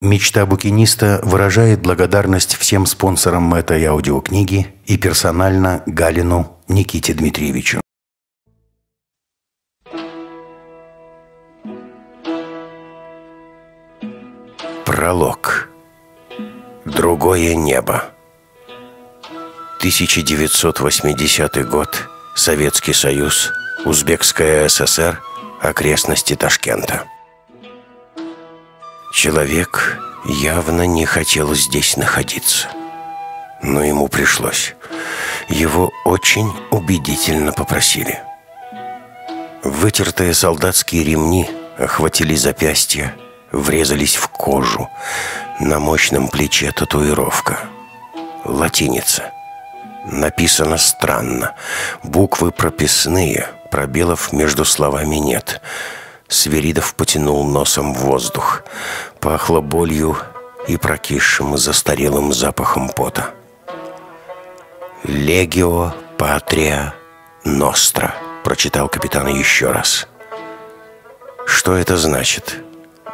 Мечта букиниста выражает благодарность всем спонсорам этой аудиокниги и персонально Галину Никите Дмитриевичу. Пролог. Другое небо. 1980 год. Советский Союз. Узбекская ССР. Окрестности Ташкента. Человек явно не хотел здесь находиться. Но ему пришлось. Его очень убедительно попросили. Вытертые солдатские ремни охватили запястья, врезались в кожу. На мощном плече татуировка. Латиница. Написано странно. Буквы прописные, пробелов между словами нет. Свиридов потянул носом в воздух. Пахло болью и прокисшим застарелым запахом пота. «Легио Патрия Ностра», — прочитал капитан еще раз. «Что это значит?»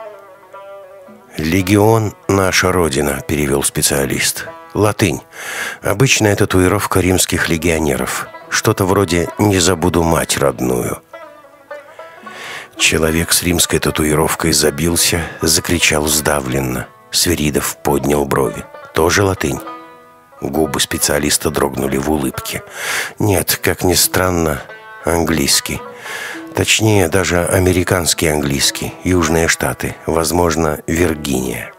«Легион — наша родина», — перевел специалист. «Латынь. Обычная татуировка римских легионеров. Что-то вроде «не забуду мать родную». Человек с римской татуировкой забился, закричал сдавленно. Свиридов поднял брови. «Тоже латынь?» Губы специалиста дрогнули в улыбке. «Нет, как ни странно, английский. Точнее, даже американский английский. Южные Штаты. Возможно, Виргиния».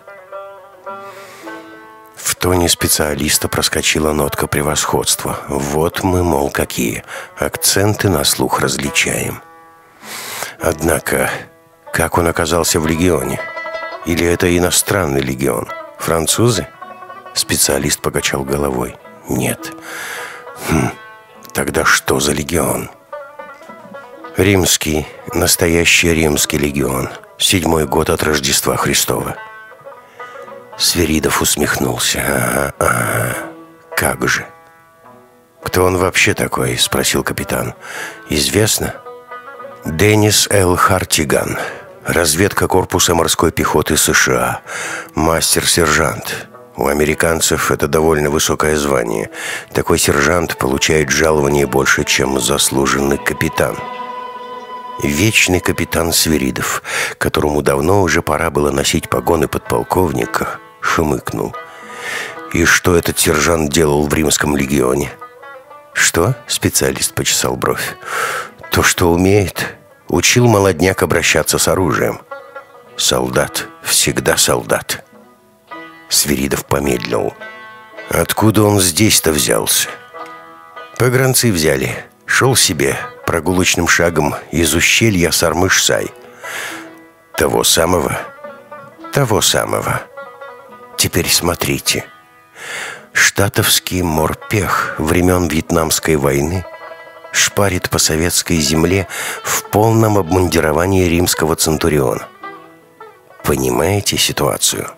В тоне специалиста проскочила нотка превосходства. «Вот мы, мол, какие. Акценты на слух различаем». Однако, как он оказался в легионе? Или это иностранный легион? Французы? Специалист покачал головой. Нет. Тогда что за легион? Римский, настоящий римский легион. 7-й год от Рождества Христова. Свиридов усмехнулся. Как же? Кто он вообще такой? Спросил капитан. Известно? Деннис Л. Хартиган. Разведка корпуса морской пехоты США. Мастер-сержант. У американцев это довольно высокое звание. Такой сержант получает жалование больше, чем заслуженный капитан. Вечный капитан Свиридов, которому давно уже пора было носить погоны подполковника, хмыкнул. И что этот сержант делал в римском легионе? Что? Специалист почесал бровь. То, что умеет. Учил молодняк обращаться с оружием. Солдат. Всегда солдат. Свиридов помедлил. Откуда он здесь-то взялся? Погранцы взяли. Шел себе прогулочным шагом из ущелья Сармыш-Сай. Того самого? Того самого. Теперь смотрите. Штатовский морпех времен Вьетнамской войны шпарит по советской земле в полном обмундировании римского центуриона. Понимаете ситуацию?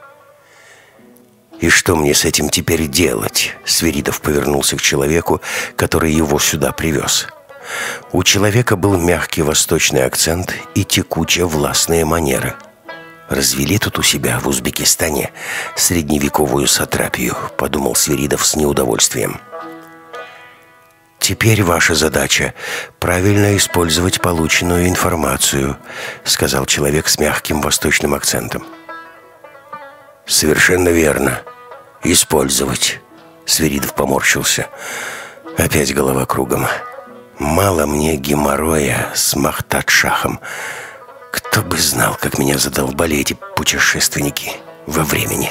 «И что мне с этим теперь делать?» Свиридов повернулся к человеку, который его сюда привез. У человека был мягкий восточный акцент и текучие властные манеры. «Развели тут у себя в Узбекистане средневековую сатрапию», — подумал Свиридов с неудовольствием. «Теперь ваша задача — правильно использовать полученную информацию», — сказал человек с мягким восточным акцентом. «Совершенно верно. Использовать». Свиридов поморщился. Опять голова кругом. «Мало мне геморроя с Махтат-Шахом. Кто бы знал, как меня задолбали эти путешественники во времени».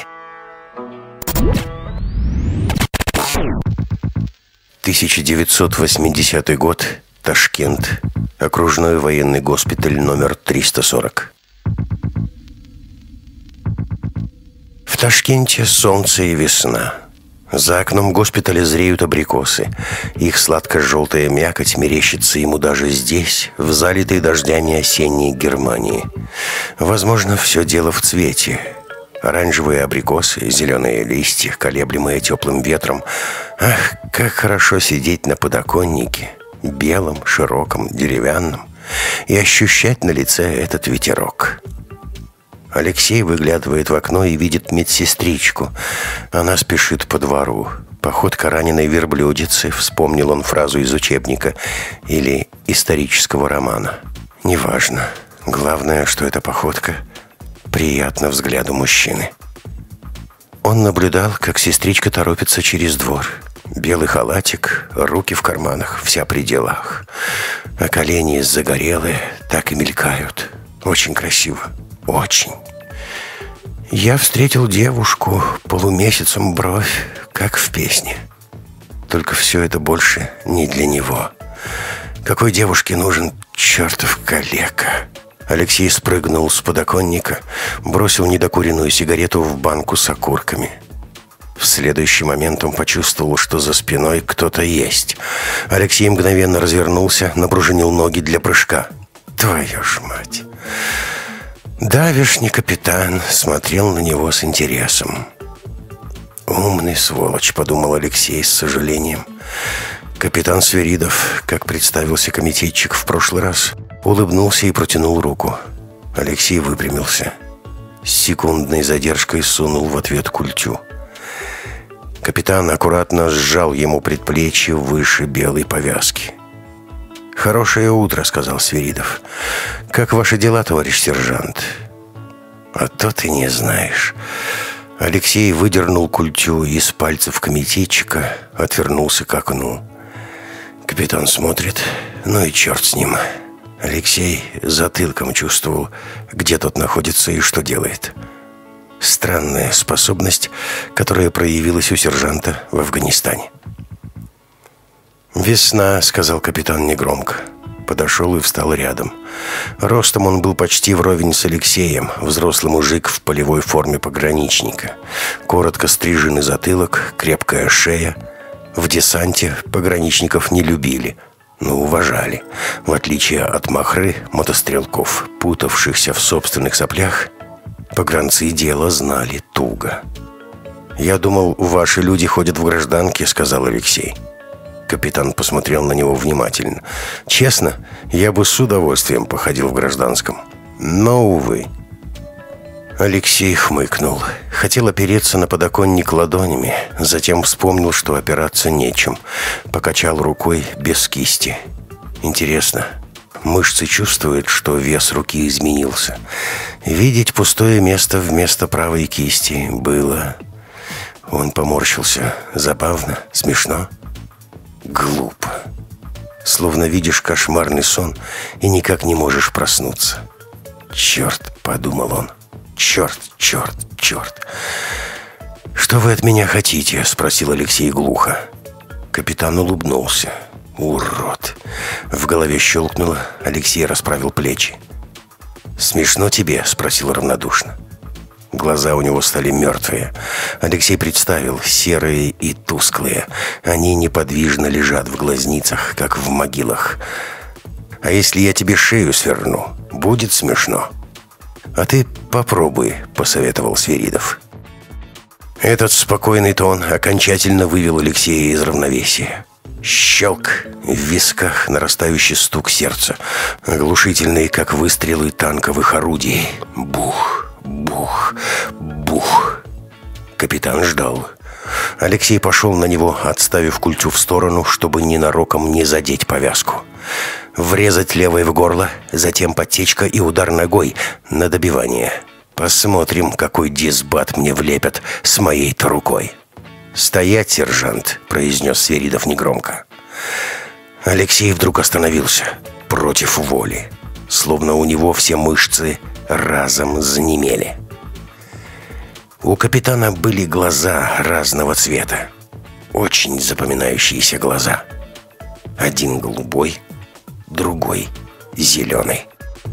1980 год. Ташкент. Окружной военный госпиталь номер 340. В Ташкенте солнце и весна. За окном госпиталя зреют абрикосы. Их сладко-желтая мякоть мерещится ему даже здесь, в залитой дождями осенней Германии. Возможно, все дело в цвете. Оранжевые абрикосы, зеленые листья, колеблемые теплым ветром. Ах, как хорошо сидеть на подоконнике, белом, широком, деревянном, и ощущать на лице этот ветерок. Алексей выглядывает в окно и видит медсестричку. Она спешит по двору. «Походка раненой верблюдицы», вспомнил он фразу из учебника или исторического романа. Неважно. Главное, что эта походка приятна взгляду мужчины. Он наблюдал, как сестричка торопится через двор. Белый халатик, руки в карманах, вся при делах. А колени загорелые, так и мелькают. Очень красиво. Очень. Я встретил девушку, полумесяцем бровь, как в песне. Только все это больше не для него. Какой девушке нужен чертов калека? Алексей спрыгнул с подоконника, бросил недокуренную сигарету в банку с окурками. В следующий момент он почувствовал, что за спиной кто-то есть. Алексей мгновенно развернулся, напружинил ноги для прыжка. Твою ж мать! Давешний капитан смотрел на него с интересом. «Умный сволочь», — подумал Алексей с сожалением. Капитан Свиридов, как представился комитетчик в прошлый раз, улыбнулся и протянул руку. Алексей выпрямился. С секундной задержкой сунул в ответ культю. Капитан аккуратно сжал ему предплечье выше белой повязки. «Хорошее утро», — сказал Свиридов. «Как ваши дела, товарищ сержант?» «А то ты не знаешь». Алексей выдернул культю из пальцев комитетчика, отвернулся к окну. Капитан смотрит, ну и черт с ним. Алексей затылком чувствовал, где тот находится и что делает. Странная способность, которая проявилась у сержанта в Афганистане. «Весна», — сказал капитан негромко. Подошел и встал рядом. Ростом он был почти вровень с Алексеем, взрослый мужик в полевой форме пограничника. Коротко стриженный затылок, крепкая шея. В десанте пограничников не любили, но уважали. В отличие от махры, мотострелков, путавшихся в собственных соплях, погранцы дело знали туго. «Я думал, ваши люди ходят в гражданке», — сказал Алексей. Капитан посмотрел на него внимательно. «Честно, я бы с удовольствием походил в гражданском. Но, увы». Алексей хмыкнул. Хотел опереться на подоконник ладонями, затем вспомнил, что опираться нечем. Покачал рукой без кисти. Интересно, мышцы чувствуют, что вес руки изменился. Видеть пустое место вместо правой кисти было... Он поморщился. Забавно, смешно. Глупо. Словно видишь кошмарный сон и никак не можешь проснуться. «Черт», — подумал он. «Черт, черт, черт». «Что вы от меня хотите?» — спросил Алексей глухо. Капитан улыбнулся. «Урод». В голове щелкнуло. Алексей расправил плечи. «Смешно тебе?» — спросил равнодушно. Глаза у него стали мертвые. Алексей представил, серые и тусклые. Они неподвижно лежат в глазницах, как в могилах. «А если я тебе шею сверну, будет смешно?» «А ты попробуй», — посоветовал Свиридов. Этот спокойный тон окончательно вывел Алексея из равновесия. Щелк, в висках нарастающий стук сердца, оглушительный, как выстрелы танковых орудий. Бух, бух, бух. Капитан ждал. Алексей пошел на него, отставив культю в сторону, чтобы ненароком не задеть повязку. Врезать левой в горло, затем подтечка и удар ногой на добивание. Посмотрим, какой дисбат мне влепят с моей-то рукой. «Стоять, сержант», — произнес Свиридов негромко. Алексей вдруг остановился, против воли, словно у него все мышцы разом занемели. У капитана были глаза разного цвета, очень запоминающиеся глаза. Один голубой, другой зеленый.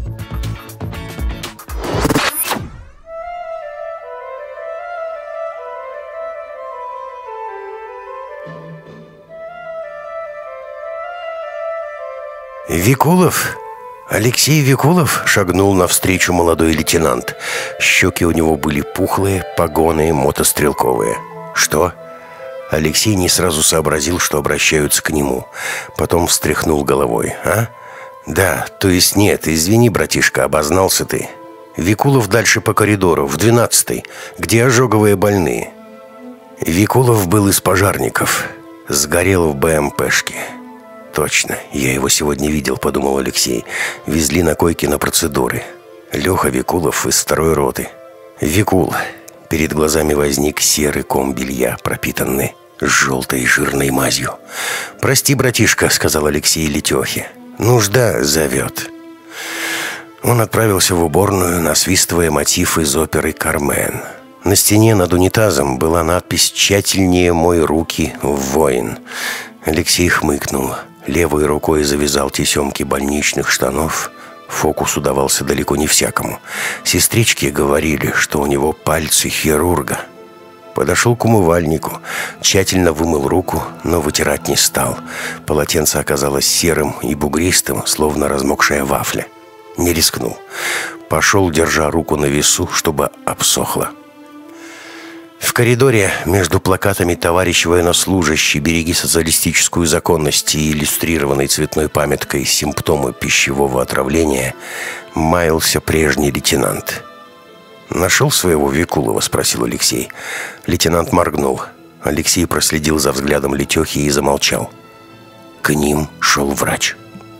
«Викулов? Алексей Викулов?» — шагнул навстречу молодой лейтенант. Щеки у него были пухлые, погоны мотострелковые. «Что?» Алексей не сразу сообразил, что обращаются к нему. Потом встряхнул головой. «А? Да, то есть нет, извини, братишка, обознался ты. Викулов дальше по коридору, в 12-й, где ожоговые больные. Викулов был из пожарников. Сгорел в БМПшке. Точно, я его сегодня видел, подумал Алексей. Везли на койке на процедуры. Леха Викулов из 2-й роты. Викул. Перед глазами возник серый ком белья, пропитанный желтой жирной мазью. «Прости, братишка», — сказал Алексей Летехе. «Нужда зовет». Он отправился в уборную, насвистывая мотив из оперы «Кармен». На стене над унитазом была надпись «Тщательнее мой руки, воин». Алексей хмыкнул. Левой рукой завязал тесемки больничных штанов. Фокус удавался далеко не всякому. Сестрички говорили, что у него пальцы хирурга. Подошел к умывальнику, тщательно вымыл руку, но вытирать не стал. Полотенце оказалось серым и бугристым, словно размокшая вафля. Не рискнул. Пошел, держа руку на весу, чтобы обсохло. В коридоре между плакатами «Товарищ военнослужащий, береги социалистическую законность» и иллюстрированной цветной памяткой «Симптомы пищевого отравления» маялся прежний лейтенант. «Нашел своего Викулова?» – спросил Алексей. Лейтенант моргнул. Алексей проследил за взглядом Летехи и замолчал. К ним шел врач.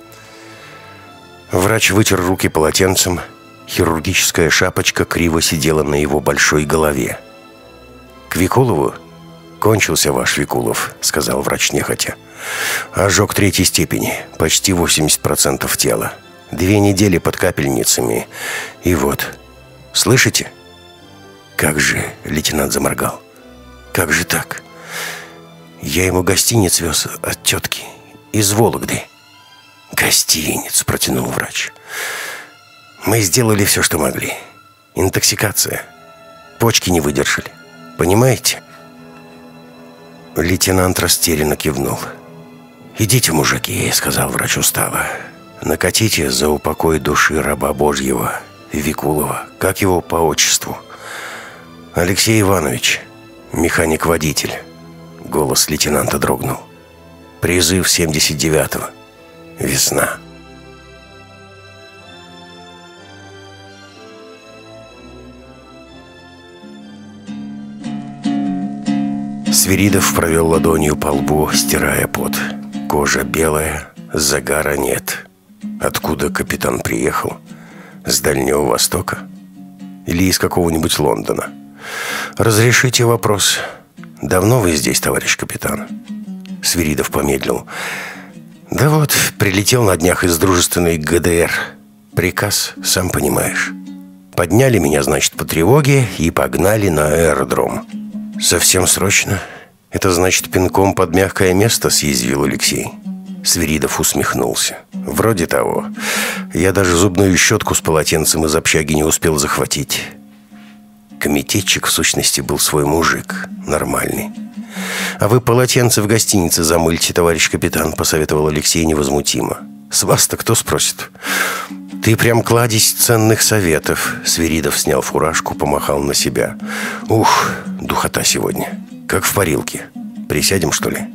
Врач вытер руки полотенцем. Хирургическая шапочка криво сидела на его большой голове. «К Викулову?» «Кончился ваш Викулов», — сказал врач нехотя. «Ожог 3-й степени, почти 80% тела. 2 недели под капельницами. И вот. Слышите?» «Как же?» — лейтенант заморгал. «Как же так? Я ему гостиниц вез от тетки из Вологды». «Гостиниц», — протянул врач. «Мы сделали все, что могли. Интоксикация. Почки не выдержали. Понимаете?» Лейтенант растерянно кивнул. «Идите, мужики», — сказал врач устало. «Накатите за упокой души раба Божьего, Викулова. Как его по отчеству?» «Алексей Иванович, механик-водитель». Голос лейтенанта дрогнул. «Призыв 79-го. Весна». Свиридов провел ладонью по лбу, стирая пот. Кожа белая, загара нет. Откуда капитан приехал? С Дальнего Востока? Или из какого-нибудь Лондона? «Разрешите вопрос. Давно вы здесь, товарищ капитан?» Свиридов помедлил. «Да вот, прилетел на днях из дружественной ГДР. Приказ, сам понимаешь. Подняли меня, значит, по тревоге и погнали на аэродром». «Совсем срочно? Это значит, пинком под мягкое место?» — съязвил Алексей. Свиридов усмехнулся. «Вроде того. Я даже зубную щетку с полотенцем из общаги не успел захватить». Комитетчик, в сущности, был свой мужик. Нормальный. «А вы полотенце в гостинице замыльте, товарищ капитан», — посоветовал Алексей невозмутимо. «С вас-то кто спросит?» «Ты прям кладезь ценных советов». Свиридов снял фуражку, помахал на себя. «Ух, духота сегодня. Как в парилке. Присядем, что ли?»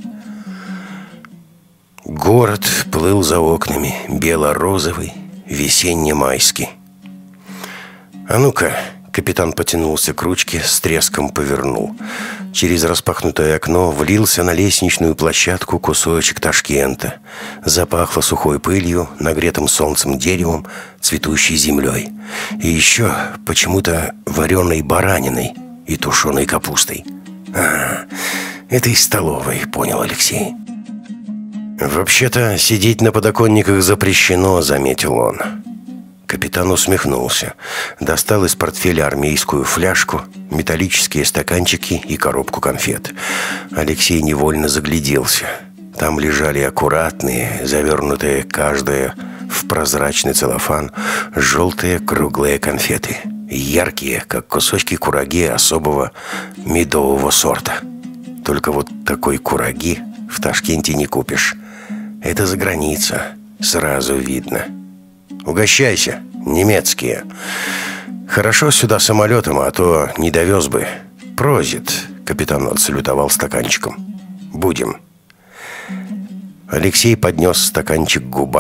Город плыл за окнами, бело-розовый, весенне-майский. «А ну-ка!» Капитан потянулся к ручке, с треском повернул. Через распахнутое окно влился на лестничную площадку кусочек Ташкента. Запахло сухой пылью, нагретым солнцем деревом, цветущей землей. И еще почему-то вареной бараниной и тушеной капустой. Это из столовой, понял Алексей. «Вообще-то сидеть на подоконниках запрещено», — заметил он. Капитан усмехнулся. Достал из портфеля армейскую фляжку, металлические стаканчики и коробку конфет. Алексей невольно загляделся. Там лежали аккуратные, завернутые каждая в прозрачный целлофан, желтые круглые конфеты. Яркие, как кусочки кураги особого медового сорта. Только вот такой кураги в Ташкенте не купишь. Это за граница, сразу видно. «Угощайся, немецкие. Хорошо сюда самолетом, а то не довез бы. Прозит», — капитан отсалютовал стаканчиком. «Будем». Алексей поднес стаканчик к губам,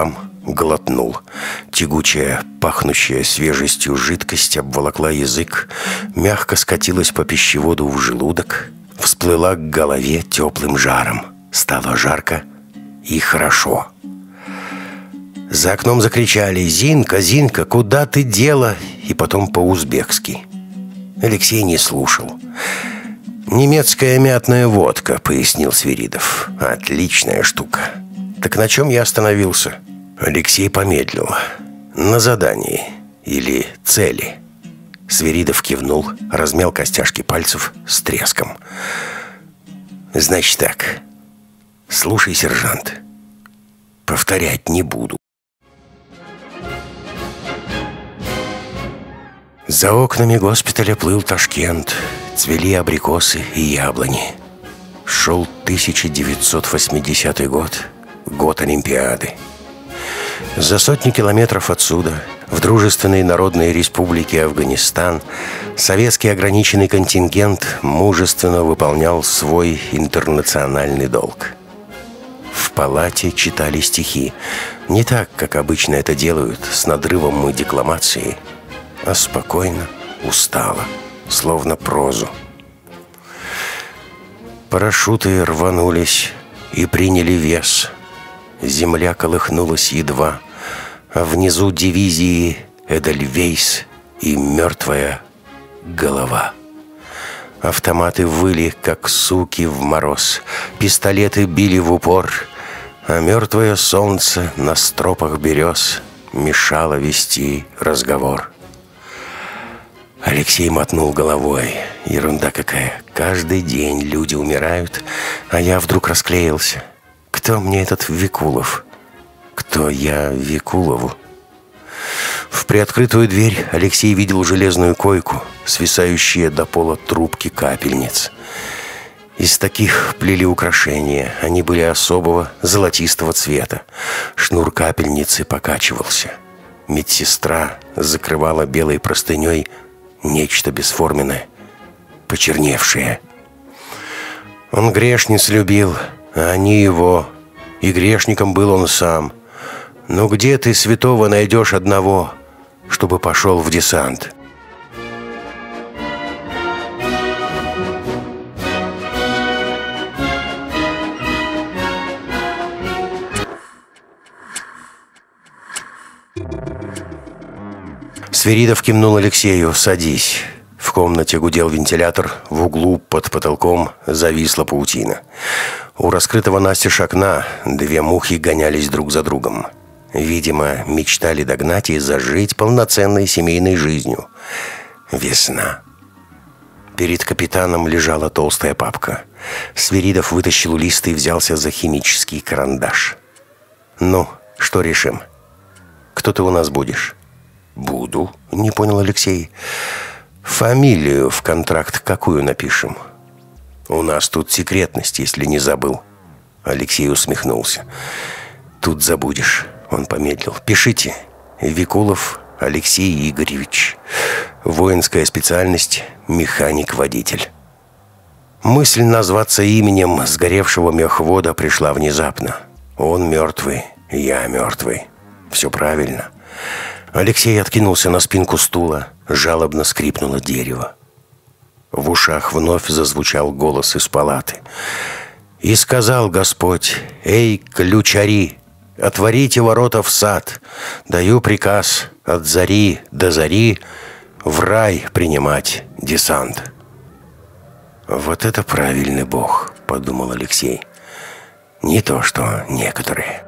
Глотнул. Тягучая, пахнущая свежестью жидкость обволокла язык, мягко скатилась по пищеводу в желудок, всплыла к голове теплым жаром. Стало жарко и хорошо. За окном закричали: «Зинка, Зинка, куда ты дела?» И потом по-узбекски. Алексей не слушал. «Немецкая мятная водка», — пояснил Свиридов. «Отличная штука». «Так на чем я остановился?» Алексей помедлил. «На задании. Или цели». Свиридов кивнул, размял костяшки пальцев с треском. «Значит так. Слушай, сержант. Повторять не буду». За окнами госпиталя плыл Ташкент. Цвели абрикосы и яблони. Шел 1980 год, год Олимпиады. За сотни километров отсюда, в дружественной Народной Республике Афганистан, советский ограниченный контингент мужественно выполнял свой интернациональный долг. В палате читали стихи. Не так, как обычно это делают, с надрывом и декламацией, а спокойно, устало, словно прозу. Парашюты рванулись и приняли вес. Земля колыхнулась едва, а внизу дивизии Эдельвейс и мертвая голова. Автоматы выли, как суки в мороз, пистолеты били в упор, а мертвое солнце на стропах берез мешало вести разговор. Алексей мотнул головой. Ерунда какая. Каждый день люди умирают, а я вдруг расклеился. Кто мне этот Викулов? Кто я Викулову? В приоткрытую дверь Алексей видел железную койку, свисающие до пола трубки капельниц. Из таких плели украшения. Они были особого золотистого цвета. Шнур капельницы покачивался. Медсестра закрывала белой простыней нечто бесформенное, почерневшее. Он грешниц любил, а они его. И грешником был он сам. Но где ты святого найдешь одного, чтобы пошел в десант? Свиридов кивнул Алексею: «Садись». В комнате гудел вентилятор, в углу под потолком зависла паутина. У раскрытого настежь окна две мухи гонялись друг за другом. Видимо, мечтали догнать и зажить полноценной семейной жизнью. Весна. Перед капитаном лежала толстая папка. Свиридов вытащил лист и взялся за химический карандаш. «Ну, что решим? Кто ты у нас будешь?» «Буду», — не понял Алексей. «Фамилию в контракт какую напишем?» «У нас тут секретность, если не забыл». Алексей усмехнулся. «Тут забудешь». Он помедлил. «Пишите. Викулов Алексей Игоревич. Воинская специальность — механик-водитель». Мысль назваться именем сгоревшего мехвода пришла внезапно. Он мертвый, я мертвый. Все правильно. Алексей откинулся на спинку стула, жалобно скрипнуло дерево. В ушах вновь зазвучал голос из палаты. «И сказал Господь: эй, ключари, отворите ворота в сад, даю приказ от зари до зари в рай принимать десант». «Вот это правильный Бог», — подумал Алексей. «Не то, что некоторые».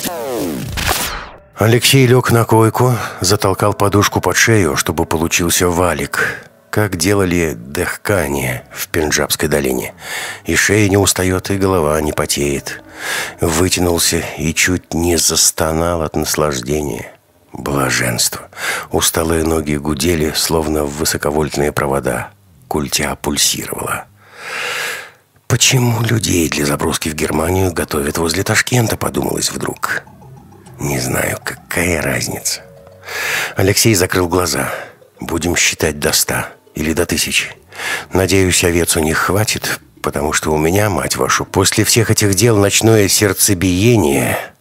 Алексей лег на койку, затолкал подушку под шею, чтобы получился валик, как делали дехкани в Пенджабской долине. И шея не устает, и голова не потеет. Вытянулся и чуть не застонал от наслаждения. Блаженство. Усталые ноги гудели, словно высоковольтные провода. Культя пульсировала. «Почему людей для заброски в Германию готовят возле Ташкента?» — подумалось вдруг. «Не знаю, какая разница». Алексей закрыл глаза. «Будем считать до 100 или до 1000. Надеюсь, овец у них хватит, потому что у меня, мать вашу, после всех этих дел ночное сердцебиение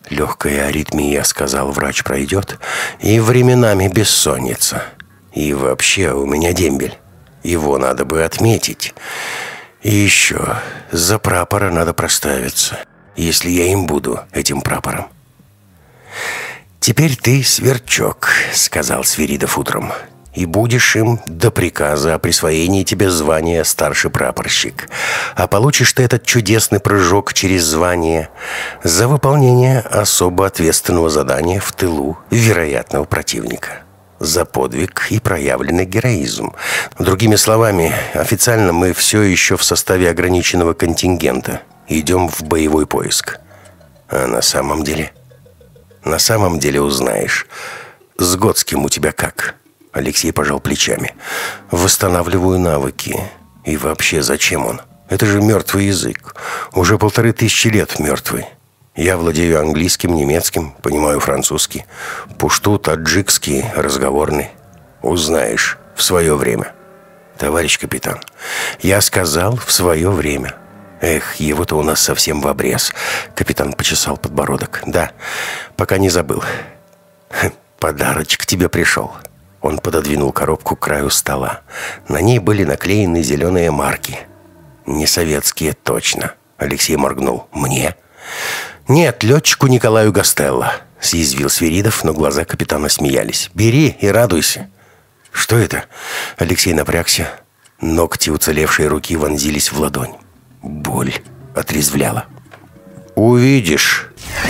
Легкая аритмия, сказал врач, пройдет. И временами бессонница. И вообще у меня дембель. Его надо бы отметить. И еще, за прапора надо проставиться, если я им буду, этим прапором. «Теперь ты Сверчок», — сказал Свиридов утром, «и будешь им до приказа о присвоении тебе звания старший прапорщик. А получишь ты этот чудесный прыжок через звание за выполнение особо ответственного задания в тылу вероятного противника. За подвиг и проявленный героизм. Другими словами, официально мы все еще в составе ограниченного контингента. Идем в боевой поиск. А на самом деле? На самом деле узнаешь. С Готским у тебя как?» Алексей пожал плечами. «Восстанавливаю навыки. И вообще, зачем он? Это же мертвый язык. Уже 1500 лет мертвый. Я владею английским, немецким, понимаю французский. Пушту, таджикский, разговорный. Узнаешь в свое время. Товарищ капитан, я сказал в свое время. Эх, его-то у нас совсем в обрез». Капитан почесал подбородок. «Да, пока не забыл. Подарочек тебе пришел». Он пододвинул коробку к краю стола. На ней были наклеены зеленые марки. «Не советские, точно». Алексей моргнул. «Мне?» «Нет, летчику Николаю Гастелло», — съязвил Свиридов, но глаза капитана смеялись. «Бери и радуйся». «Что это?» Алексей напрягся. Ногти уцелевшей руки вонзились в ладонь. Боль отрезвляла. «Увидишь».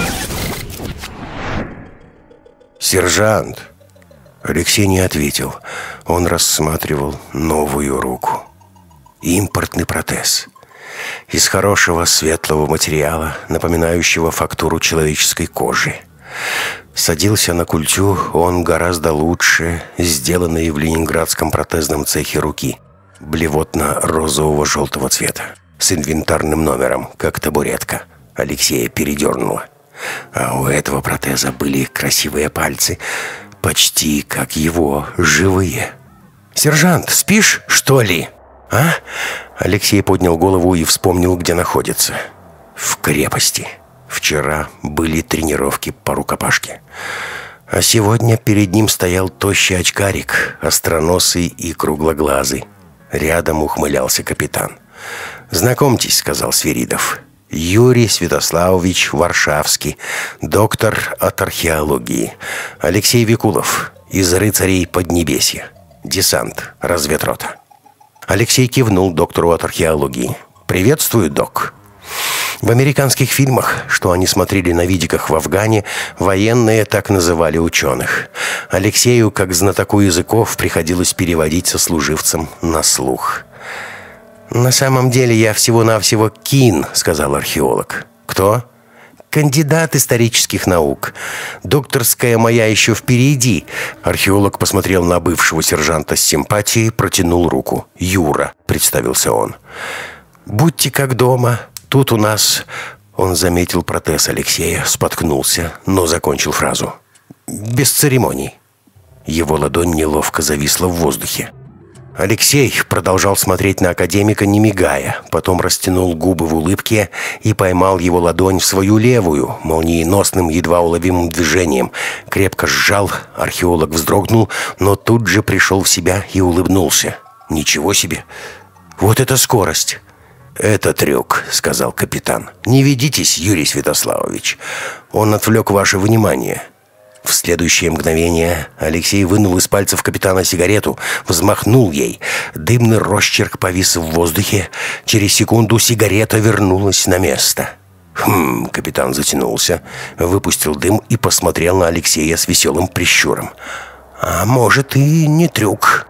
«Сержант». Алексей не ответил. Он рассматривал новую руку. Импортный протез. Из хорошего светлого материала, напоминающего фактуру человеческой кожи. Садился на культю он гораздо лучше сделанной в ленинградском протезном цехе руки. Блевотно-розового желтого цвета. С инвентарным номером, как табуретка. Алексея передернуло. А у этого протеза были красивые пальцы, почти как его, живые. «Сержант, спишь, что ли?» «А?» Алексей поднял голову и вспомнил, где находится. В крепости. Вчера были тренировки по рукопашке. А сегодня перед ним стоял тощий очкарик, остроносый и круглоглазый. Рядом ухмылялся капитан. «Знакомьтесь», — сказал Свиридов. «Юрий Святославович Варшавский, доктор от археологии. Алексей Викулов, из рыцарей Поднебесья. Десант, разведрота». Алексей кивнул доктору от археологии. «Приветствую, док». В американских фильмах, что они смотрели на видиках в Афгане, военные так называли ученых. Алексею, как знатоку языков, приходилось переводить сослуживцам на слух. «На самом деле я всего-навсего Кин», — сказал археолог. «Кто?» «Кандидат исторических наук. Докторская моя еще впереди». Археолог посмотрел на бывшего сержанта с симпатией, протянул руку. «Юра», — представился он. «Будьте как дома. Тут у нас...» Он заметил протез Алексея, споткнулся, но закончил фразу. «Без церемоний». Его ладонь неловко зависла в воздухе. Алексей продолжал смотреть на академика, не мигая, потом растянул губы в улыбке и поймал его ладонь в свою левую, молниеносным, едва уловимым движением. Крепко сжал, археолог вздрогнул, но тут же пришел в себя и улыбнулся. «Ничего себе! Вот это скорость!» «Это трюк», — сказал капитан. «Не ведитесь, Юрий Святославович. Он отвлек ваше внимание». В следующее мгновение Алексей вынул из пальцев капитана сигарету, взмахнул ей. Дымный росчерк повис в воздухе. Через секунду сигарета вернулась на место. Капитан затянулся, выпустил дым и посмотрел на Алексея с веселым прищуром. «А может, и не трюк».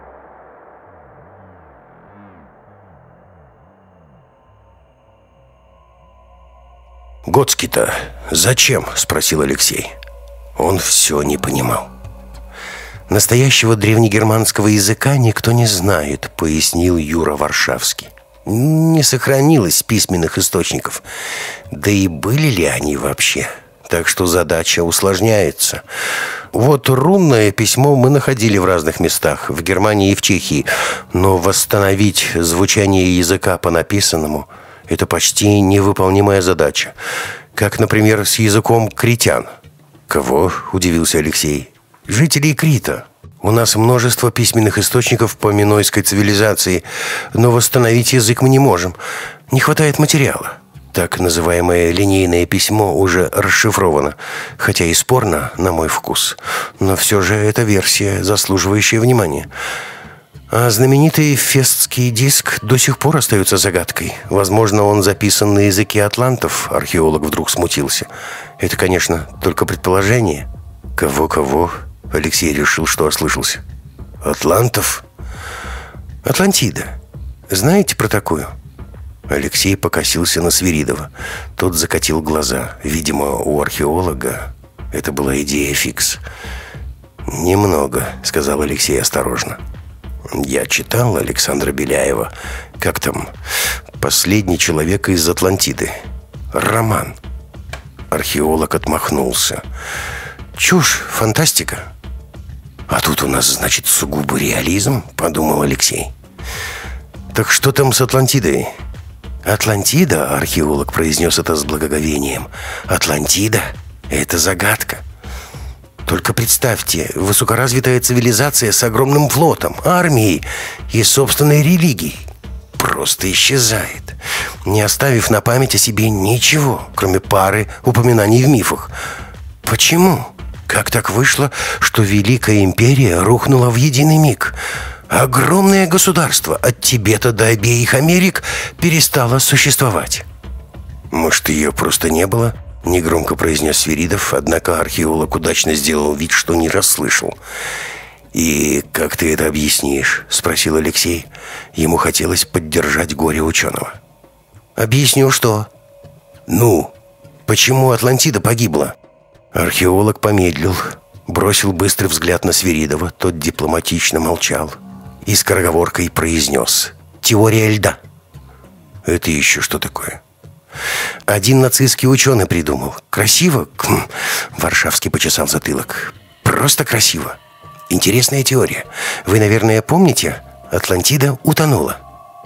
«Готский-то зачем?» — спросил Алексей. Он все не понимал. «Настоящего древнегерманского языка никто не знает», — пояснил Юра Варшавский. «Не сохранилось письменных источников. Да и были ли они вообще? Так что задача усложняется. Вот рунное письмо мы находили в разных местах, в Германии и в Чехии. Но восстановить звучание языка по написанному — это почти невыполнимая задача. Как, например, с языком критян. «Кого?» – удивился Алексей. «Жителей Крита. У нас множество письменных источников по минойской цивилизации, но восстановить язык мы не можем. Не хватает материала. Так называемое линейное письмо уже расшифровано, хотя и спорно, на мой вкус. Но все же это версия, заслуживающая внимания. А знаменитый фестский диск до сих пор остается загадкой. Возможно, он записан на языке атлантов», — археолог вдруг смутился. «Это, конечно, только предположение». «Кого-кого?» — Алексей решил, что ослышался. «Атлантов?» «Атлантида. Знаете про такую?» Алексей покосился на Свиридова. Тот закатил глаза. Видимо, у археолога это была идея фикс. «Немного», — сказал Алексей осторожно. «Я читал Александра Беляева. Как там? «Последний человек из Атлантиды». Роман». Археолог отмахнулся. «Чушь, фантастика». «А тут у нас, значит, сугубо реализм», — подумал Алексей. «Так что там с Атлантидой?» «Атлантида», — археолог произнес это с благоговением. «Атлантида — это загадка. Только представьте, высокоразвитая цивилизация с огромным флотом, армией и собственной религией просто исчезает, не оставив на память о себе ничего, кроме пары упоминаний в мифах. Почему? Как так вышло, что Великая Империя рухнула в единый миг? Огромное государство от Тибета до обеих Америк перестало существовать». «Может, ее просто не было?» — негромко произнес Свиридов, однако археолог удачно сделал вид, что не расслышал. «И как ты это объяснишь?» — спросил Алексей. Ему хотелось поддержать горе ученого. «Объясню что?» «Ну, почему Атлантида погибла?» Археолог помедлил, бросил быстрый взгляд на Свиридова. Тот дипломатично молчал и скороговоркой произнес: «Теория льда». «Это еще что такое?» «Один нацистский ученый придумал. Красиво?» Варшавский почесал затылок. «Просто красиво. Интересная теория. Вы, наверное, помните, Атлантида утонула».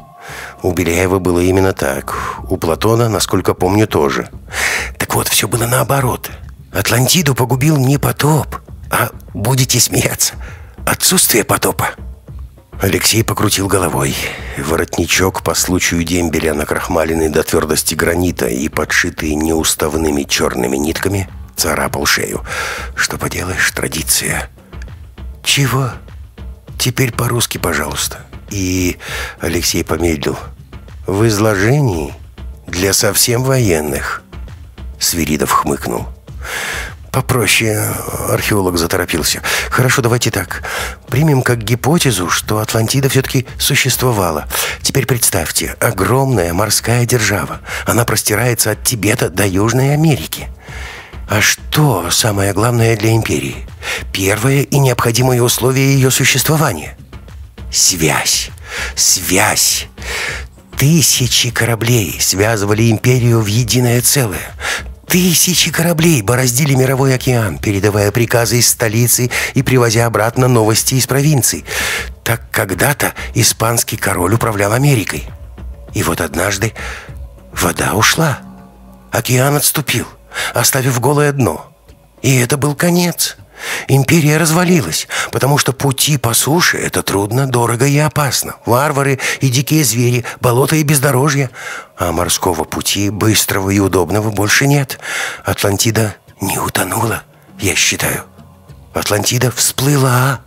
У Беляева было именно так. У Платона, насколько помню, тоже. Так вот, все было наоборот. Атлантиду погубил не потоп, а, будете смеяться, отсутствие потопа. Алексей покрутил головой. Воротничок по случаю дембеля, накрахмаленный до твердости гранита и подшитый неуставными черными нитками, царапал шею. Что поделаешь, традиция. «Чего? Теперь по-русски, пожалуйста». И Алексей помедлил. «В изложении для совсем военных». Свиридов хмыкнул. «Попроще», — археолог заторопился. «Хорошо, давайте так. Примем как гипотезу, что Атлантида все-таки существовала. Теперь представьте, огромная морская держава. Она простирается от Тибета до Южной Америки. А что самое главное для империи? Первое и необходимое условие ее существования — связь. Связь. Тысячи кораблей связывали империю в единое целое. Тысячи кораблей бороздили мировой океан, передавая приказы из столицы и привозя обратно новости из провинций. Так когда-то испанский король управлял Америкой. И вот однажды вода ушла. Океан отступил, оставив голое дно. И это был конец. Империя развалилась, потому что пути по суше — это трудно, дорого и опасно. Варвары и дикие звери, болота и бездорожье. А морского пути, быстрого и удобного, больше нет. Атлантида не утонула, я считаю. Атлантида всплыла.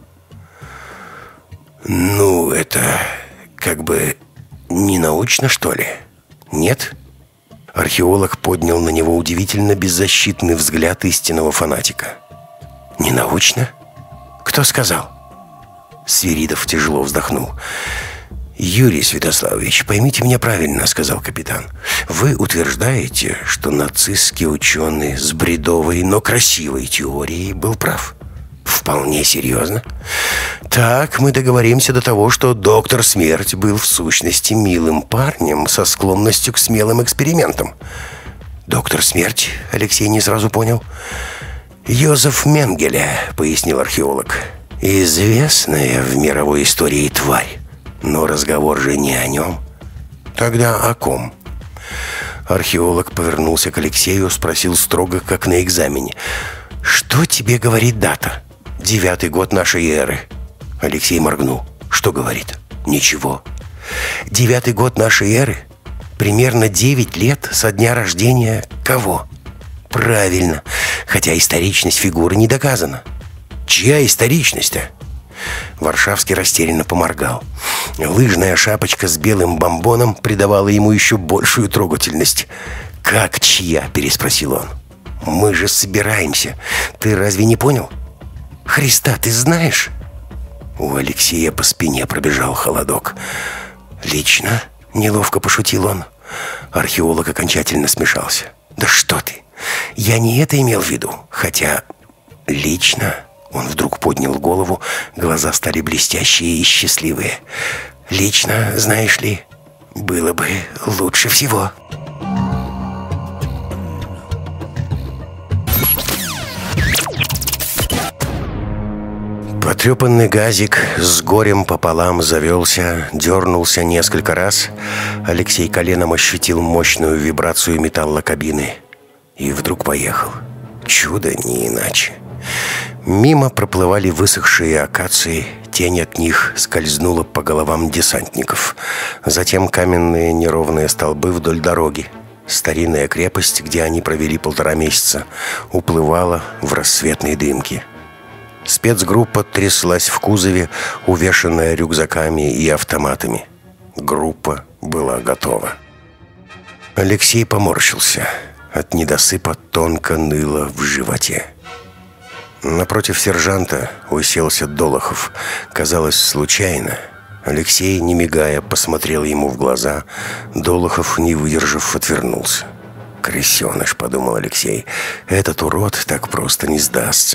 Ну, это как бы не научно, что ли? Нет? Археолог поднял на него удивительно беззащитный взгляд истинного фанатика. «Не научно? Кто сказал?» Свиридов тяжело вздохнул. «Юрий Святославович, поймите меня правильно», — сказал капитан. «Вы утверждаете, что нацистский ученый с бредовой, но красивой теорией был прав? Вполне серьезно. Так мы договоримся до того, что доктор Смерть был в сущности милым парнем со склонностью к смелым экспериментам». «Доктор Смерть?» — Алексей не сразу понял. «Йозеф Менгеле», — пояснил археолог. «Известная в мировой истории тварь. Но разговор же не о нем». «Тогда о ком?» Археолог повернулся к Алексею, спросил строго, как на экзамене: «Что тебе говорит дата? 9-й год нашей эры». Алексей моргнул. «Что говорит?» «Ничего». 9-й год нашей эры? Примерно 9 лет со дня рождения кого?» «Правильно, хотя историчность фигуры не доказана». «Чья историчность-то?» Варшавский растерянно поморгал. Лыжная шапочка с белым бомбоном придавала ему еще большую трогательность. «Как чья?» – переспросил он. «Мы же собираемся. Ты разве не понял? Христа ты знаешь?» У Алексея по спине пробежал холодок. «Лично?» – неловко пошутил он. Археолог окончательно смешался. «Да что ты! Я не это имел в виду. Хотя лично...» Он вдруг поднял голову, глаза стали блестящие и счастливые. «Лично, знаешь ли, было бы лучше всего». Потрепанный газик с горем пополам завелся, дернулся несколько раз. Алексей коленом ощутил мощную вибрацию металла кабины. И вдруг поехал. Чудо не иначе. Мимо проплывали высохшие акации, тень от них скользнула по головам десантников. Затем каменные неровные столбы вдоль дороги. Старинная крепость, где они провели 1,5 месяца, уплывала в рассветной дымке. Спецгруппа тряслась в кузове, увешанная рюкзаками и автоматами. Группа была готова. Алексей поморщился. От недосыпа тонко ныло в животе. Напротив сержанта уселся Долохов. Казалось, случайно. Алексей, не мигая, посмотрел ему в глаза. Долохов, не выдержав, отвернулся. «Крысеныш», — подумал Алексей, — «этот урод так просто не сдастся».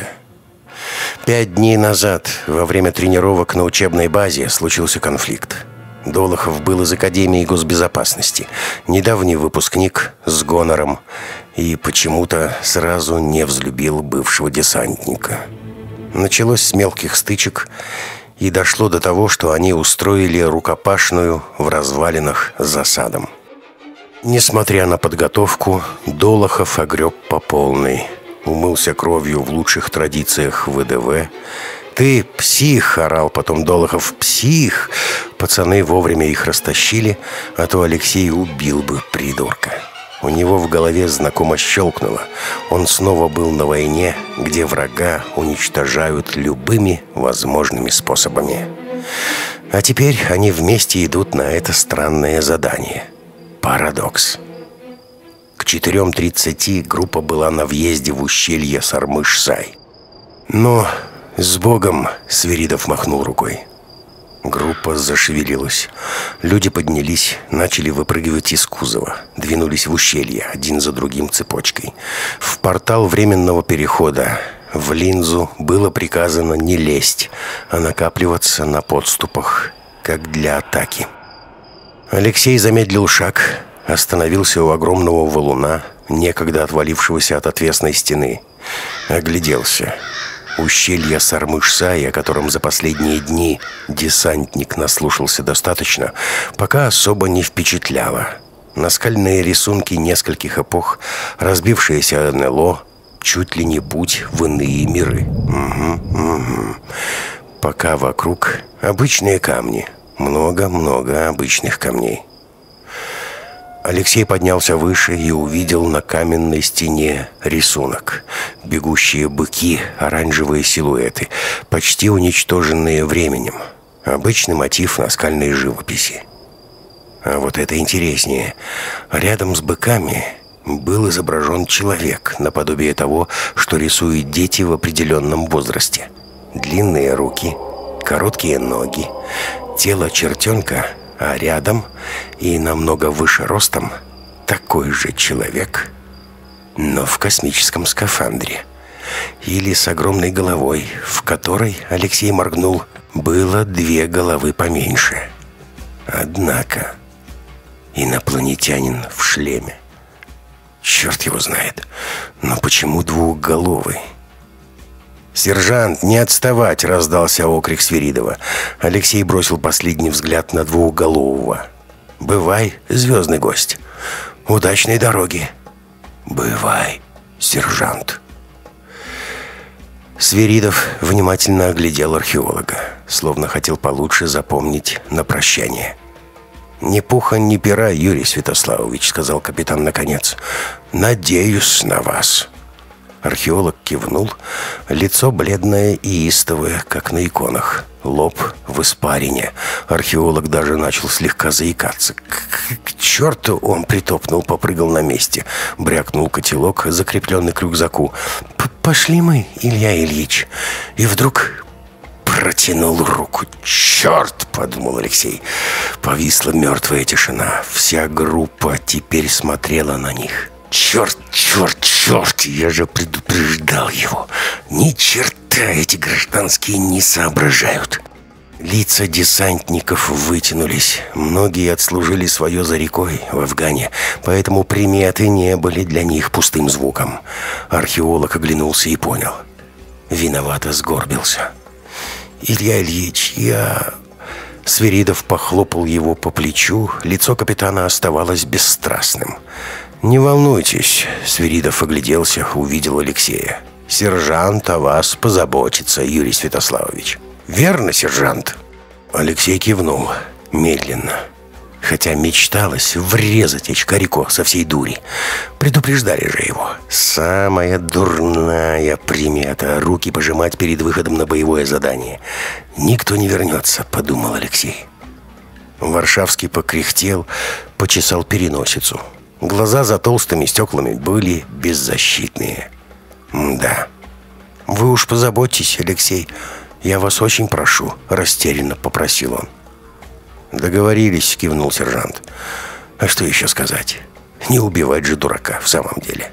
5 дней назад, во время тренировок на учебной базе, случился конфликт. Долохов был из Академии госбезопасности, недавний выпускник с гонором, и почему-то сразу не взлюбил бывшего десантника. Началось с мелких стычек и дошло до того, что они устроили рукопашную в развалинах за садом. Несмотря на подготовку, Долохов огреб по полной. Умылся кровью в лучших традициях ВДВ. «Ты псих!» — орал потом Долохов. «Псих!» Пацаны вовремя их растащили, а то Алексей убил бы придурка. У него в голове знакомо щелкнуло. Он снова был на войне, где врага уничтожают любыми возможными способами. А теперь они вместе идут на это странное задание. Парадокс. К 4:30 группа была на въезде в ущелье Сармыш-Сай. «Но с Богом!» — Свиридов махнул рукой. Группа зашевелилась. Люди поднялись, начали выпрыгивать из кузова. Двинулись в ущелье, один за другим цепочкой. В портал временного перехода, в линзу, было приказано не лезть, а накапливаться на подступах, как для атаки. Алексей замедлил шаг, остановился у огромного валуна, некогда отвалившегося от отвесной стены. Огляделся. Ущелье Сармыш-Сай, о котором за последние дни десантник наслушался достаточно, пока особо не впечатляло. Наскальные рисунки нескольких эпох, разбившееся НЛО, чуть ли не путь в иные миры. Пока вокруг обычные камни. Много-много обычных камней. Алексей поднялся выше и увидел на каменной стене рисунок. Бегущие быки, оранжевые силуэты, почти уничтоженные временем. Обычный мотив наскальной живописи. А вот это интереснее. Рядом с быками был изображен человек, наподобие того, что рисуют дети в определенном возрасте. Длинные руки, короткие ноги, тело чертенка, а рядом и намного выше ростом такой же человек, но в космическом скафандре. Или с огромной головой, в которой, Алексей моргнул, было 2 головы поменьше. Однако инопланетянин в шлеме. Черт его знает, но почему двухголовый? «Сержант, не отставать!» — раздался окрик Свиридова. Алексей бросил последний взгляд на двухголового. «Бывай, звездный гость!» Удачной дороги. Бывай, сержант. Свиридов внимательно оглядел археолога, словно хотел получше запомнить на прощание. «Ни пуха, ни пера, Юрий Святославович», — сказал капитан наконец. «Надеюсь на вас». Археолог кивнул, лицо бледное и истовое, как на иконах, лоб в испарине. Археолог даже начал слегка заикаться. «К черту!» — он притопнул, попрыгал на месте, брякнул котелок, закрепленный к рюкзаку. «Пошли мы, Илья Ильич!» И вдруг протянул руку. «Черт!» — подумал Алексей. Повисла мертвая тишина. Вся группа теперь смотрела на них. «Черт, черт, черт! Я же предупреждал его! Ни черта эти гражданские не соображают!» Лица десантников вытянулись. Многие отслужили свое за рекой в Афгане, поэтому приметы не были для них пустым звуком. Археолог оглянулся и понял. Виновато сгорбился. «Илья Ильич, я...» Свиридов похлопал его по плечу. Лицо капитана оставалось бесстрастным. «Не волнуйтесь», — Свиридов огляделся, увидел Алексея. «Сержант о вас позаботится, Юрий Святославович». «Верно, сержант?» Алексей кивнул, медленно. Хотя мечталось врезать очкарику со всей дури. Предупреждали же его. Самая дурная примета — руки пожимать перед выходом на боевое задание. «Никто не вернется», — подумал Алексей. Варшавский покряхтел, почесал переносицу. Глаза за толстыми стеклами были беззащитные. «Да. Вы уж позаботьтесь, Алексей. Я вас очень прошу», — растерянно попросил он. «Договорились», — кивнул сержант. «А что еще сказать? Не убивать же дурака в самом деле».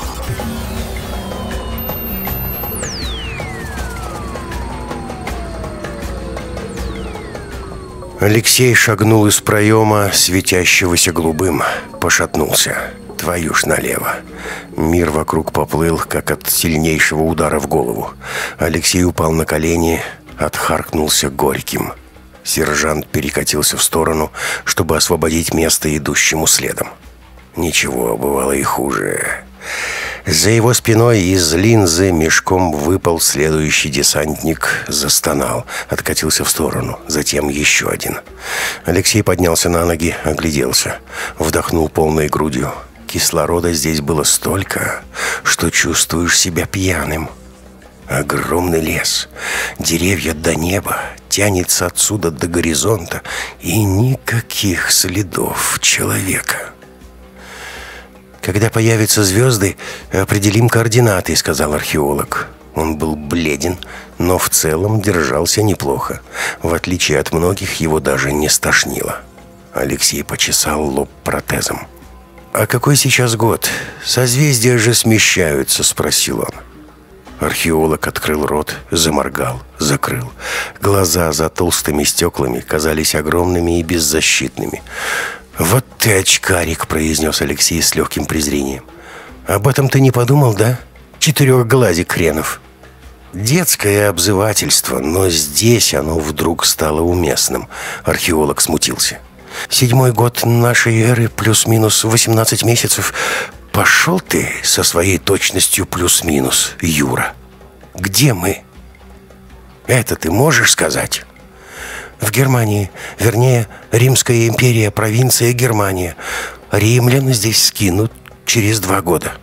Алексей шагнул из проема, светящегося голубым, пошатнулся. Твою ж налево. Мир вокруг поплыл, как от сильнейшего удара в голову. Алексей упал на колени, отхаркнулся горьким. Сержант перекатился в сторону, чтобы освободить место идущему следом. Ничего, бывало и хуже. За его спиной из линзы мешком выпал следующий десантник, застонал, откатился в сторону, затем еще один. Алексей поднялся на ноги, огляделся, вдохнул полной грудью. Кислорода здесь было столько, что чувствуешь себя пьяным. Огромный лес, деревья до неба, тянется отсюда до горизонта, и никаких следов человека. «Когда появятся звезды, определим координаты», — сказал археолог. Он был бледен, но в целом держался неплохо. В отличие от многих, его даже не стошнило. Алексей почесал лоб протезом. «А какой сейчас год? Созвездия же смещаются», — спросил он. Археолог открыл рот, заморгал, закрыл. Глаза за толстыми стеклами казались огромными и беззащитными. «Вот ты очкарик», — произнес Алексей с легким презрением. «Об этом ты не подумал, да? Четырехглазик хренов». Детское обзывательство, но здесь оно вдруг стало уместным. Археолог смутился. 7-й год нашей эры плюс-минус 18 месяцев. Пошел ты со своей точностью плюс-минус, Юра. Где мы? Это ты можешь сказать?» «В Германии. Вернее, Римская империя, провинция Германия. Римлян здесь скинут через 2 года».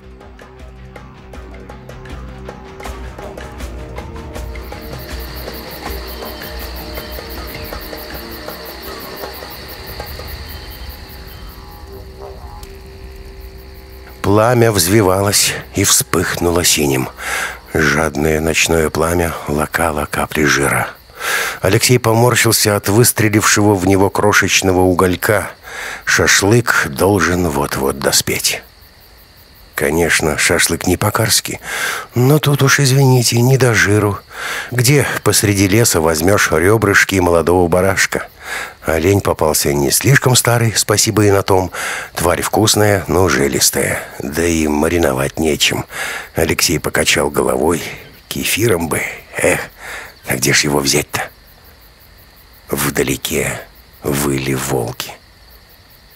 Пламя взвивалось и вспыхнуло синим. Жадное ночное пламя лакало капли жира. Алексей поморщился от выстрелившего в него крошечного уголька. Шашлык должен вот-вот доспеть. Конечно, шашлык не по-карски, но тут уж, извините, не до жиру. Где посреди леса возьмешь ребрышки молодого барашка? Олень попался не слишком старый, спасибо и на том. Тварь вкусная, но жилистая. Да и мариновать нечем. Алексей покачал головой. Кефиром бы. А где ж его взять-то? Вдалеке выли волки.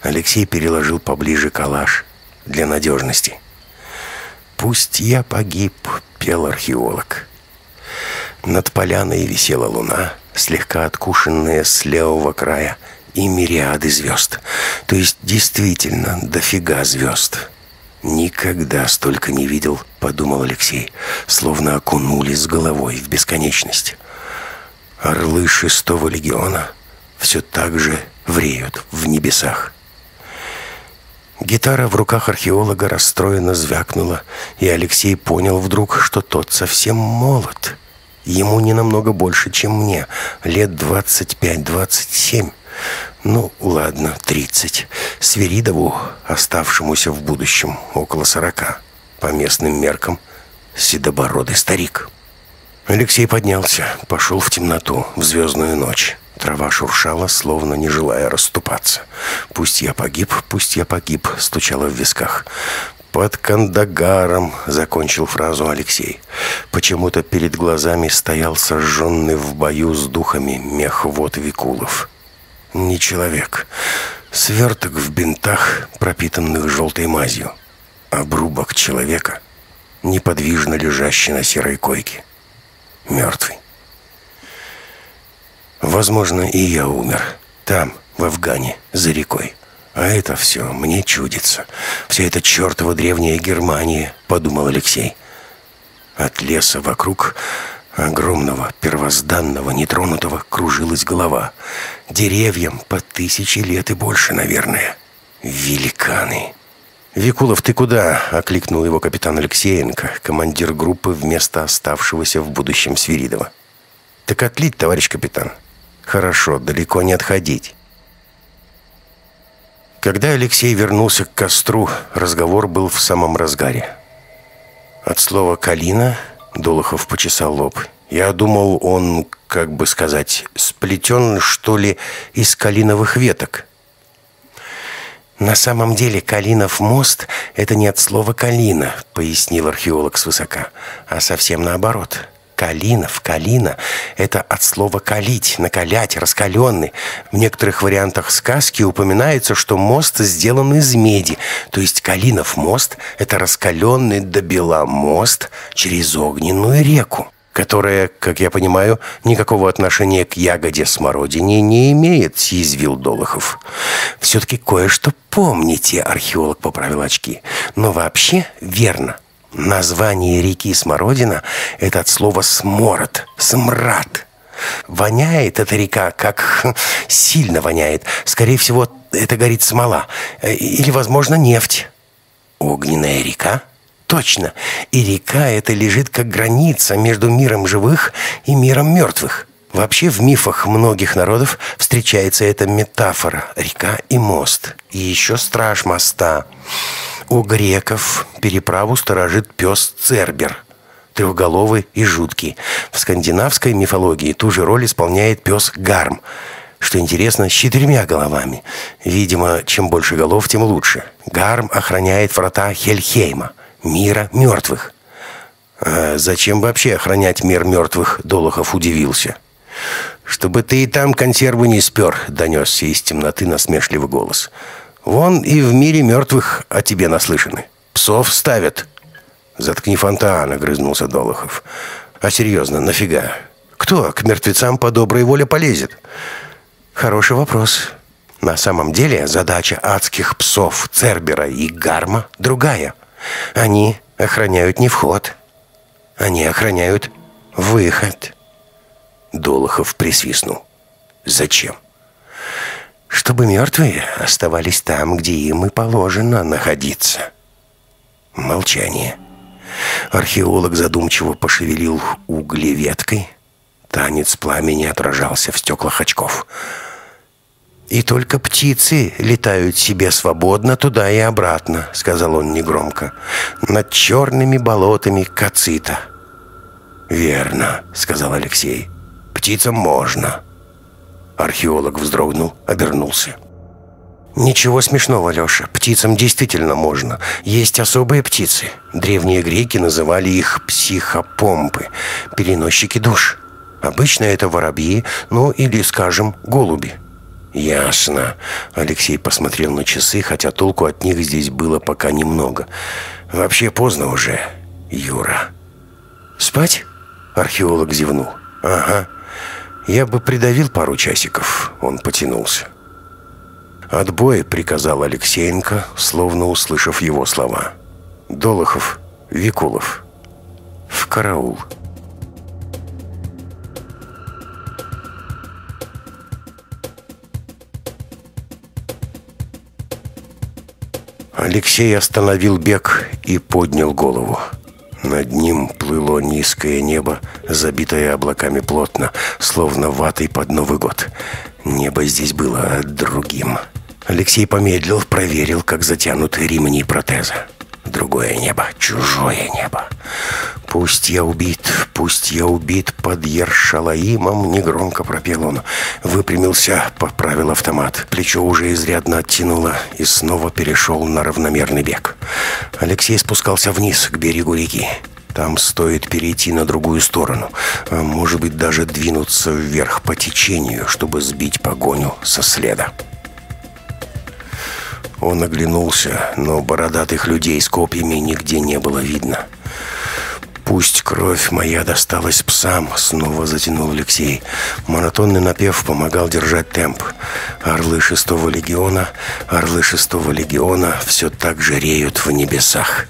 Алексей переложил поближе калаш для надежности. «Пусть я погиб», — пел археолог. Над поляной висела луна, слегка откушенная с левого края, и мириады звезд. То есть действительно дофига звезд. «Никогда столько не видел», — подумал Алексей, словно окунулись с головой в бесконечность. Орлы 6-го легиона все так же вреют в небесах. Гитара в руках археолога расстроенно звякнула, и Алексей понял вдруг, что тот совсем молод. Ему не намного больше, чем мне, лет 25-27. Ну, ладно, 30. Свиридову, оставшемуся в будущем, около 40. По местным меркам, седобородый старик. Алексей поднялся, пошел в темноту, в звездную ночь. Трава шуршала, словно не желая расступаться. «Пусть я погиб, стучало в висках. «Под Кандагаром», — закончил фразу Алексей. Почему-то перед глазами стоял сожженный в бою с духами мехвод Викулов. Не человек. Сверток в бинтах, пропитанных желтой мазью. Обрубок человека, неподвижно лежащий на серой койке. Мертвый. Возможно, и я умер. Там, в Афгане, за рекой. А это все мне чудится. Вся эта чертова древняя Германия, подумал Алексей. От леса вокруг, огромного, первозданного, нетронутого, кружилась голова. Деревьям по 1000 лет и больше, наверное. Великаны. «Викулов, ты куда?» — окликнул его капитан Алексеенко, командир группы вместо оставшегося в будущем Свиридова. «Так отлить, товарищ капитан». «Хорошо, далеко не отходить». Когда Алексей вернулся к костру, разговор был в самом разгаре. От слова «калина» Долохов почесал лоб. Я думал, он, как бы сказать, сплетен, что ли, из калиновых веток. «На самом деле Калинов мост — это не от слова «калина», — пояснил археолог свысока, а совсем наоборот. Калина — это от слова «калить», «накалять», «раскаленный». В некоторых вариантах сказки упоминается, что мост сделан из меди. То есть Калинов мост — это раскаленный до бела мост через огненную реку, которая, как я понимаю, никакого отношения к ягоде смородине не имеет, съязвил Долохов. «Все-таки кое-что помните», — археолог поправил очки. «Но вообще верно. Название реки Смородина — это от слова «смород», «смрад». Воняет эта река, как сильно воняет. Скорее всего, это горит смола. Или, возможно, нефть. Огненная река? Точно. И река эта лежит как граница между миром живых и миром мертвых. Вообще в мифах многих народов встречается эта метафора — река и мост. И еще страж моста. У греков переправу сторожит пес Цербер, трехголовый и жуткий. В скандинавской мифологии ту же роль исполняет пес Гарм, что интересно, с 4 головами. Видимо, чем больше голов, тем лучше. Гарм охраняет врата Хельхейма, мира мертвых. «А зачем вообще охранять мир мертвых?» — Долохов удивился. «Чтобы ты и там консервы не спер», — донесся из темноты насмешливый голос. «Вон и в мире мертвых о тебе наслышаны. Псов ставят». «Заткни фонтан», — огрызнулся Долохов. «А серьезно, нафига? Кто к мертвецам по доброй воле полезет?» «Хороший вопрос. На самом деле задача адских псов Цербера и Гарма другая. Они охраняют не вход. Они охраняют выход». Долохов присвистнул. «Зачем?» «Чтобы мертвые оставались там, где им и положено находиться». Молчание. Археолог задумчиво пошевелил углеветкой. Танец пламени отражался в стеклах очков. «И только птицы летают себе свободно туда и обратно», — сказал он негромко, — «над черными болотами Кацита». «Верно», — сказал Алексей, — «птицам можно». Археолог вздрогнул, обернулся. «Ничего смешного, Леша. Птицам действительно можно. Есть особые птицы. Древние греки называли их психопомпы, переносчики душ. Обычно это воробьи, ну или, скажем, голуби. «Ясно». Алексей посмотрел на часы, хотя толку от них здесь было пока немного. «Вообще поздно уже, Юра». «Спать?» — археолог зевнул. «Ага. Я бы придавил пару часиков». Он потянулся. «Отбой», — приказал Алексеенко, словно услышав его слова. «Долохов, Викулов, в караул». Алексей остановил бег и поднял голову. Над ним плыло низкое небо, забитое облаками плотно, словно ватой под Новый год. Небо здесь было другим. Алексей помедлил, проверил, как затянуты ремни протеза. Другое небо, чужое небо. «Пусть я убит под Ершалаимом», — негромко пропел он. Выпрямился, поправил автомат. Плечо уже изрядно оттянуло и снова перешел на равномерный бег. Алексей спускался вниз, к берегу реки. Там стоит перейти на другую сторону, а может быть даже двинуться вверх по течению, чтобы сбить погоню со следа. Он оглянулся, но бородатых людей с копьями нигде не было видно. «Пусть кровь моя досталась псам», — снова затянул Алексей. Монотонный напев помогал держать темп. Орлы 6-го легиона все так же реют в небесах.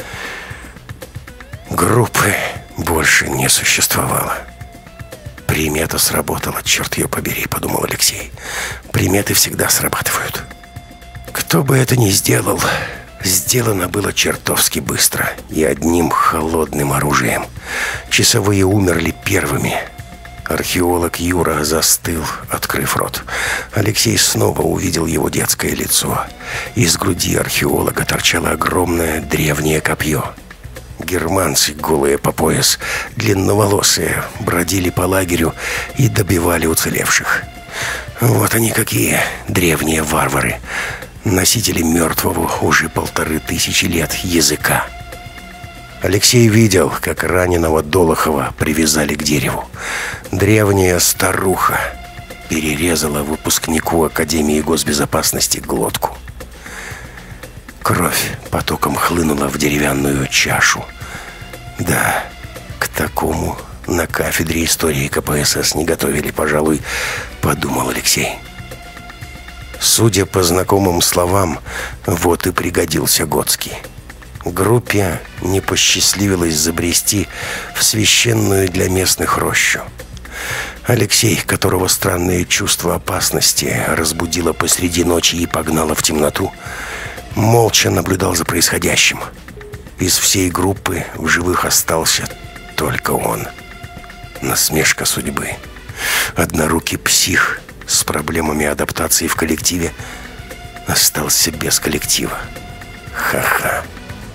Группы больше не существовало. Примета сработала, черт ее побери, подумал Алексей. Приметы всегда срабатывают. Кто бы это ни сделал, сделано было чертовски быстро и одним холодным оружием. Часовые умерли первыми. Археолог Юра застыл, открыв рот. Алексей снова увидел его детское лицо. Из груди археолога торчало огромное древнее копье. Германцы, голые по пояс, длинноволосые, бродили по лагерю и добивали уцелевших. Вот они какие, древние варвары. Носители мертвого уже 1500 лет языка. Алексей видел, как раненого Долохова привязали к дереву. Древняя старуха перерезала выпускнику Академии госбезопасности глотку. Кровь потоком хлынула в деревянную чашу. Да, к такому на кафедре истории КПСС не готовили, пожалуй, подумал Алексей. Судя по знакомым словам, вот и пригодился Готский. Группе не посчастливилось забрести в священную для местных рощу. Алексей, которого странное чувство опасности разбудило посреди ночи и погнало в темноту, молча наблюдал за происходящим. Из всей группы в живых остался только он. Насмешка судьбы. Однорукий псих с проблемами адаптации в коллективе остался без коллектива. Ха-ха.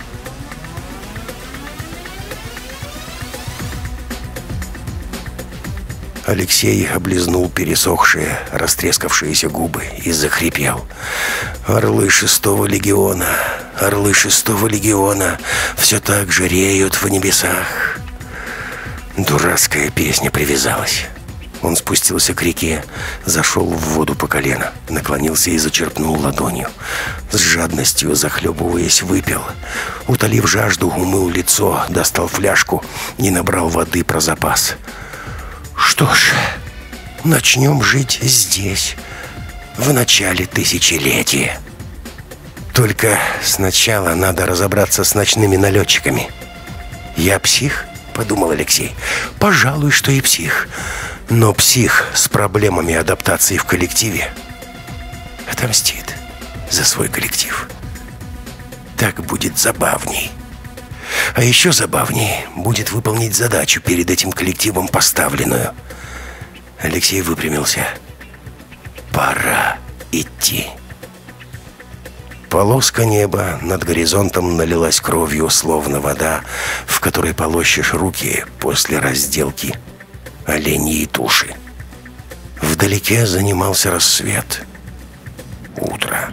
Алексей облизнул пересохшие, растрескавшиеся губы и захрипел. «Орлы 6-го легиона, орлы 6-го легиона все так же реют в небесах». Дурацкая песня привязалась. Он спустился к реке, зашел в воду по колено, наклонился и зачерпнул ладонью. С жадностью, захлебываясь, выпил. Утолив жажду, умыл лицо, достал фляжку и набрал воды про запас. Что ж, начнем жить здесь, в начале тысячелетия. Только сначала надо разобраться с ночными налетчиками. «Я псих?» — подумал Алексей. «Пожалуй, что и псих. Но псих с проблемами адаптации в коллективе отомстит за свой коллектив. Так будет забавней. А еще забавнее будет выполнить задачу перед этим коллективом поставленную». Алексей выпрямился. «Пора идти». Полоска неба над горизонтом налилась кровью, словно вода, в которой полощешь руки после разделки оленьей туши. Вдалеке занимался рассвет. Утро.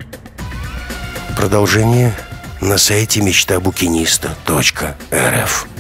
Продолжение на сайте мечтабукиниста.рф.